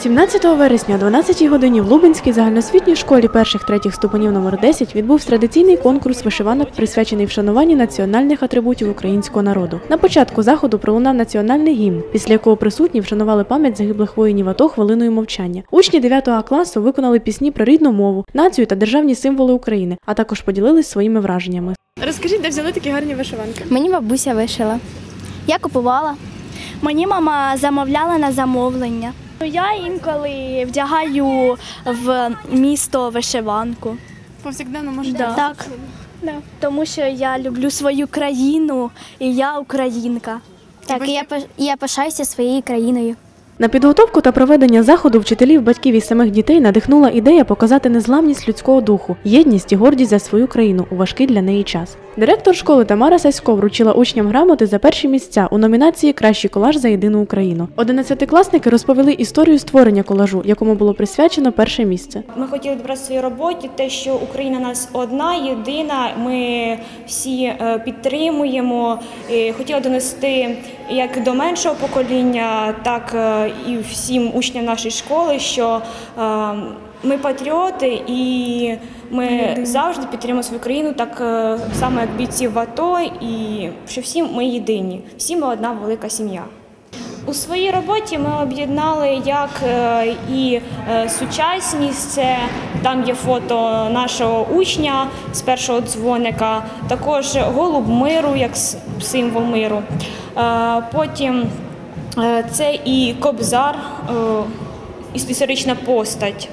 17 вересня о 12 годині в Лубенській загальноосвітній школі перших-третіх ступенів номер 10 відбувся традиційний конкурс вишиванок, присвячений вшануванню національних атрибутів українського народу. На початку заходу пролунав національний гімн, після якого присутні вшанували пам'ять загиблих воїнів АТО хвилиною мовчання. Учні 9 класу виконали пісні про рідну мову, націю та державні символи України, а також поділились своїми враженнями. Розкажіть, де взяли такі гарні вишиванки? Мені бабуся вишила. Я купувала. Мені мама замовляла на замовлення. Я інколи вдягаю в місто вишиванку. Повсякденно можна? Так. Тому що я люблю свою країну і я українка. Так, і я пишаюся своєю країною. На підготовку та проведення заходу вчителів, батьків і самих дітей надихнула ідея показати незламність людського духу, єдність і гордість за свою країну у важкий для неї час. Директор школи Тамара Сасько вручила учням грамоти за перші місця у номінації «Кращий колаж за єдину Україну». 11-класники розповіли історію створення колажу, якому було присвячено перше місце. Ми хотіли добре в своїй роботі те, що Україна у нас одна, єдина, ми всі підтримуємо. І хотіли донести як до меншого покоління, так і всім учням нашої школи, що ми патріоти і ми завжди підтримуємо свою країну, так само як бійців в АТО, і що всі ми єдині, всі ми одна велика сім'я. У своїй роботі ми об'єднали як і сучасність, це там є фото нашого учня з першого дзвоника, також голуб миру як символ миру. Потім це і Кобзар, історична постать,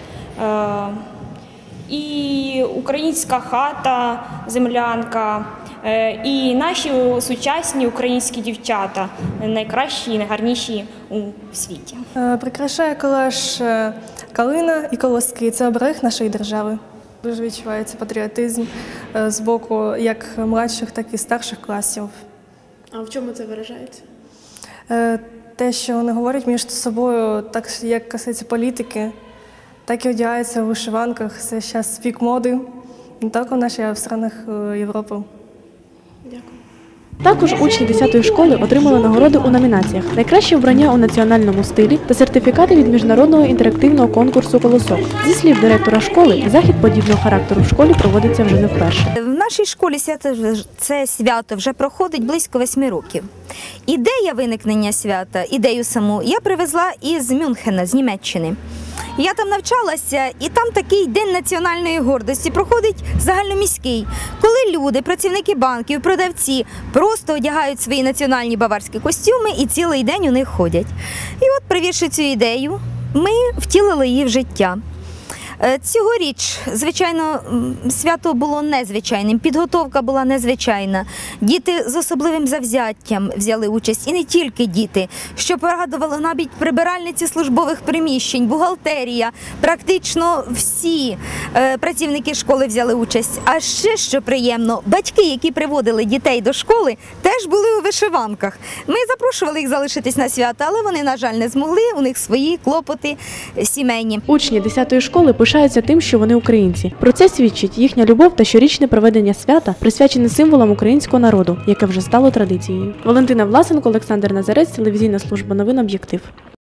і українська хата, землянка, і наші сучасні українські дівчата, найкращі і найгарніші у світі. Прикрашає колаж калина і колоски. Це оберег нашої держави. Дуже відчувається патріотизм з боку як младших, так і старших класів. А в чому це виражається? Те, що вони говорять між собою, так як касається політики, так і одягаються у вишиванках. Це зараз пік моди, не тільки в нашій, а в странах Європи. Дякую. Також учні 10-ї школи отримали нагороди у номінаціях «Найкраще вбрання у національному стилі» та сертифікати від міжнародного інтерактивного конкурсу «Колосок». Зі слів директора школи, захід подібного характеру в школі проводиться вже не вперше. В нашій школі це свято вже проходить близько 8 років. Ідея виникнення свята, ідею саму, я привезла із Мюнхена, з Німеччини. Я там навчалася, і там такий День національної гордості проходить загальноміський, коли люди, працівники банків, продавці просто одягають свої національні баварські костюми і цілий день у них ходять. І от, привівши цю ідею, ми втілили її в життя. Цьогоріч, звичайно, свято було незвичайним, підготовка була незвичайна. Діти з особливим завзяттям взяли участь, і не тільки діти, що порадувало навіть прибиральниці службових приміщень, бухгалтерія, практично всі працівники школи взяли участь. А ще, що приємно, батьки, які приводили дітей до школи, теж були у вишиванках. Ми запрошували їх залишитись на свято, але вони, на жаль, не змогли, у них свої клопоти сімейні. Учні 10-ї школи пишаються тим, що вони українці. Про це свідчить їхня любов та щорічне проведення свята, присвячене символам українського народу, яке вже стало традицією. Валентина Власенко, Олександр Назарець, телевізійна служба новин «Об'єктив».